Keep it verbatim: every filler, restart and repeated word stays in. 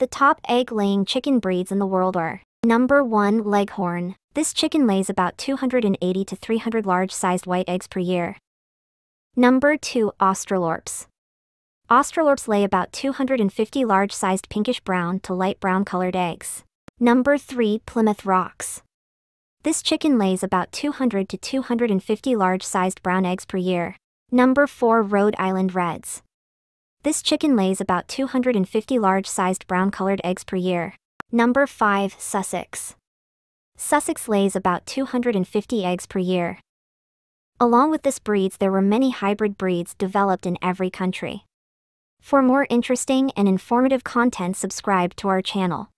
The top egg-laying chicken breeds in the world are: Number one. Leghorn. This chicken lays about two hundred eighty to three hundred large-sized white eggs per year. Number two. Australorps. Australorps lay about two hundred fifty large-sized pinkish-brown to light brown-colored eggs. Number three. Plymouth Rocks. This chicken lays about two hundred to two hundred fifty large-sized brown eggs per year. Number four. Rhode Island Reds. This chicken lays about two hundred fifty large-sized brown-colored eggs per year. Number five. Sussex. Sussex lays about two hundred fifty eggs per year. Along with this breeds, there were many hybrid breeds developed in every country. For more interesting and informative content, subscribe to our channel.